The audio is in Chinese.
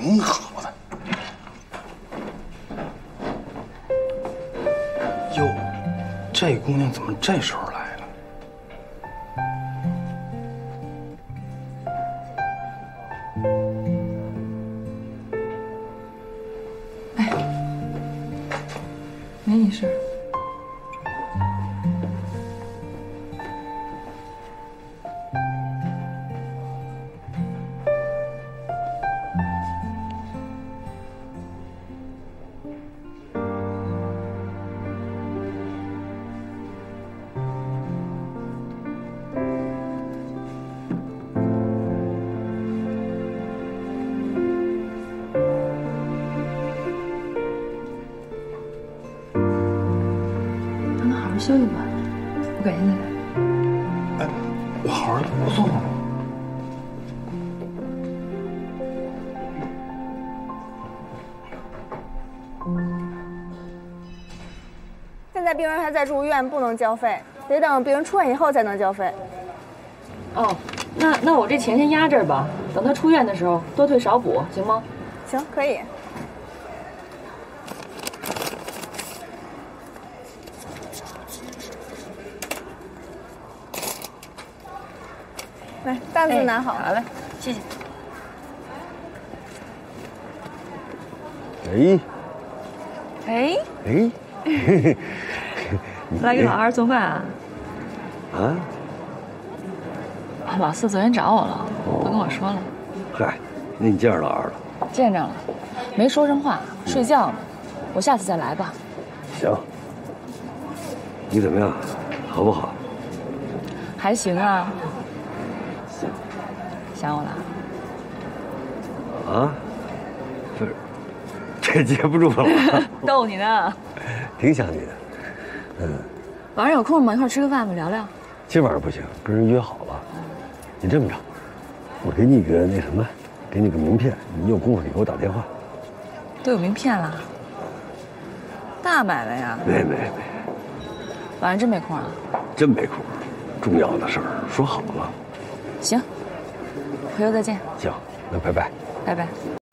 挺好的。哟，这姑娘怎么这时候来了？ 哎，没你事儿。 休息吧，我改天再来。 哎，我好好的，我送送。 现在病人还在住院，不能交费，得等病人出院以后才能交费。 哦，那我这钱先压这儿吧，等他出院的时候多退少补，行吗？ 行，可以。 来，单子拿好。 好嘞，谢谢。 哎， 来给老二做饭啊？ 啊？ 老四昨天找我了，都跟我说了。 嗨，那你见着老二了？ 见着了，没说上话，睡觉呢。我下次再来吧。 行。你怎么样？好不好？ 还行啊。 想我了？ 啊？不是，这接不住了。 逗你呢。 挺想你的。嗯。 晚上有空吗？一块吃个饭吧，聊聊。 今晚上不行，跟人约好了。你这么着，我给你个那什么，给你个名片，你有功夫你给我打电话。 都有名片了？大买卖呀。 没。 晚上真没空啊？ 真没空，重要的事儿说好了。 行。回头再见。 行，那拜拜。 拜拜。